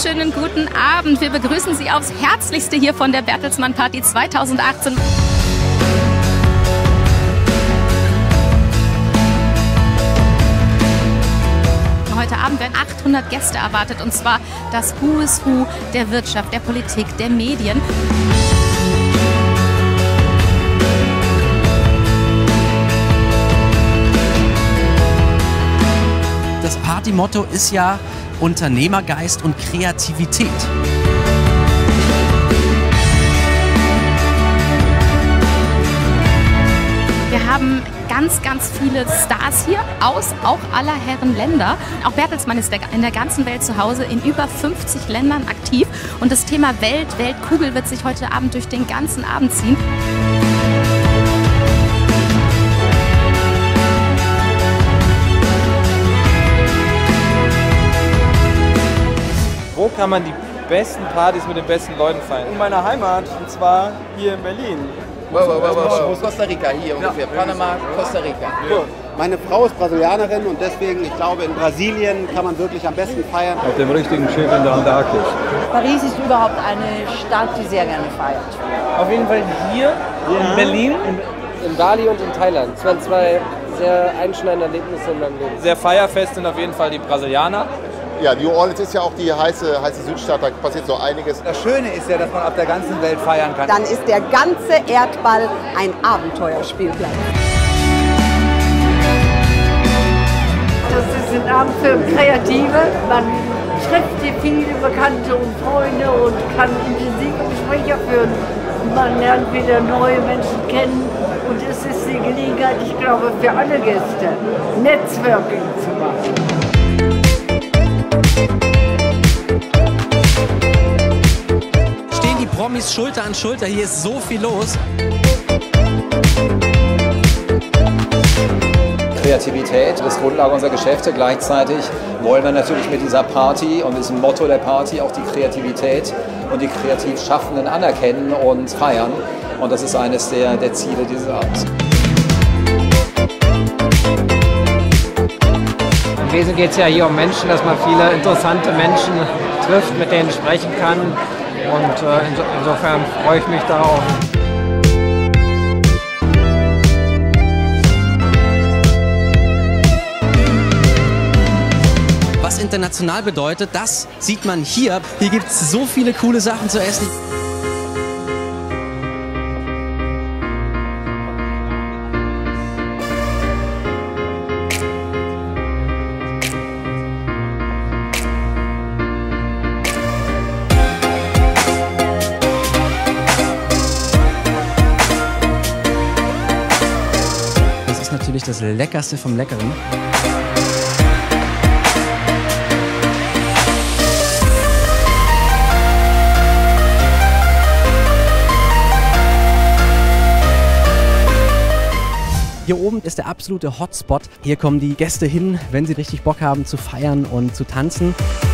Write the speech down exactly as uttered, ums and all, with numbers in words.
wunderschönen guten Abend. Wir begrüßen Sie aufs Herzlichste hier von der Bertelsmann Party zweitausendachtzehn. Heute Abend werden achthundert Gäste erwartet, und zwar das Who is Who der Wirtschaft, der Politik, der Medien. Das Partymotto ist ja Unternehmergeist und Kreativität. Wir haben ganz, ganz viele Stars hier aus auch aller Herren Länder. Auch Bertelsmann ist in der ganzen Welt zu Hause, in über fünfzig Ländern aktiv. Und das Thema Welt, Weltkugel wird sich heute Abend durch den ganzen Abend ziehen. Wo kann man die besten Partys mit den besten Leuten feiern? In meiner Heimat, und zwar hier in Berlin. Wow, wow, wow, wow. Costa Rica, hier ungefähr. Panama, Costa Rica. Cool. Meine Frau ist Brasilianerin und deswegen, ich glaube, in Brasilien kann man wirklich am besten feiern. Auf dem richtigen Schiff in der Antarktis. Paris ist überhaupt eine Stadt, die sehr gerne feiert. Auf jeden Fall hier ja. in Berlin, in, in Bali und in Thailand. Das waren zwei sehr einschneidende Erlebnisse in meinem Leben. Sehr feierfest sind auf jeden Fall die Brasilianer. Ja, New Orleans ist ja auch die heiße, heiße Südstadt, da passiert so einiges. Das Schöne ist ja, dass man auf der ganzen Welt feiern kann. Dann ist der ganze Erdball ein Abenteuerspielplatz. Das ist ein Abend für Kreative. Man trifft hier viele Bekannte und Freunde und kann intensive Gespräche führen. Man lernt wieder neue Menschen kennen und es ist die Gelegenheit, ich glaube, für alle Gäste Netzwerking zu machen. Stehen die Promis Schulter an Schulter, hier ist so viel los. Kreativität ist Grundlage unserer Geschäfte. Gleichzeitig wollen wir natürlich mit dieser Party und diesem Motto der Party auch die Kreativität und die kreativ Schaffenden anerkennen und feiern. Und das ist eines der, der Ziele dieses Abends. Im Wesentlichen geht es ja hier um Menschen, dass man viele interessante Menschen trifft, mit denen sprechen kann. Und äh, inso insofern freue ich mich darauf. Was international bedeutet, das sieht man hier. Hier gibt es so viele coole Sachen zu essen. Das ist natürlich das Leckerste vom Leckeren. Hier oben ist der absolute Hotspot. Hier kommen die Gäste hin, wenn sie richtig Bock haben zu feiern und zu tanzen.